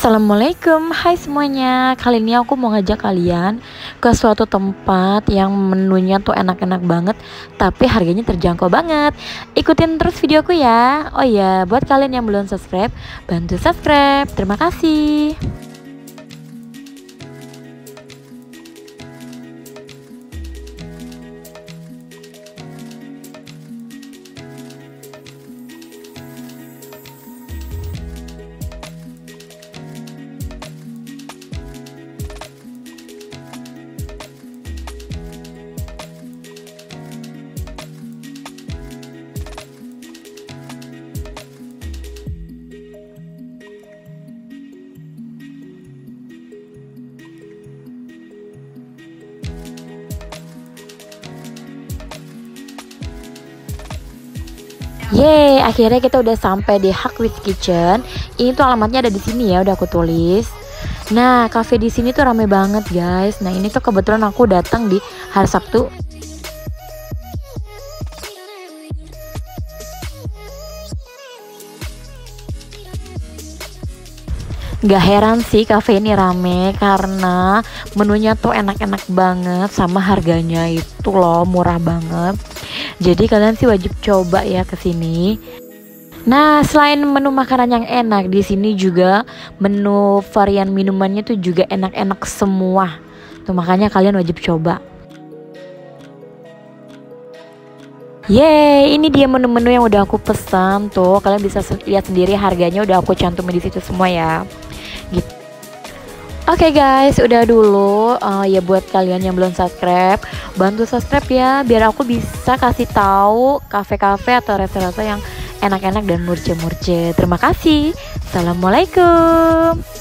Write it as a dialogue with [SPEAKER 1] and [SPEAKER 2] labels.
[SPEAKER 1] Assalamualaikum, hai semuanya. Kali ini aku mau ngajak kalian ke suatu tempat yang menunya tuh enak-enak banget, tapi harganya terjangkau banget. Ikutin terus videoku ya. Oh ya, buat kalian yang belum subscribe, bantu subscribe. Terima kasih. Yeay, akhirnya kita udah sampai di Haqwith Kitchen. Ini tuh alamatnya ada di sini ya, udah aku tulis. Nah, cafe di sini tuh rame banget, guys. Nah, ini tuh kebetulan aku datang di hari Sabtu. Gak heran sih cafe ini rame karena menunya tuh enak-enak banget sama harganya itu loh murah banget. Jadi kalian sih wajib coba ya ke sini. Nah, selain menu makanan yang enak, di sini juga menu varian minumannya tuh juga enak-enak semua. Tuh makanya kalian wajib coba. Yeay, ini dia menu-menu yang udah aku pesan tuh. Kalian bisa lihat sendiri harganya udah aku cantumin di situ semua ya. Gitu. Oke guys, udah dulu ya buat kalian yang belum subscribe, bantu subscribe ya biar aku bisa kasih tahu kafe-kafe atau restoran yang enak-enak dan murce-murce. Terima kasih. Assalamualaikum.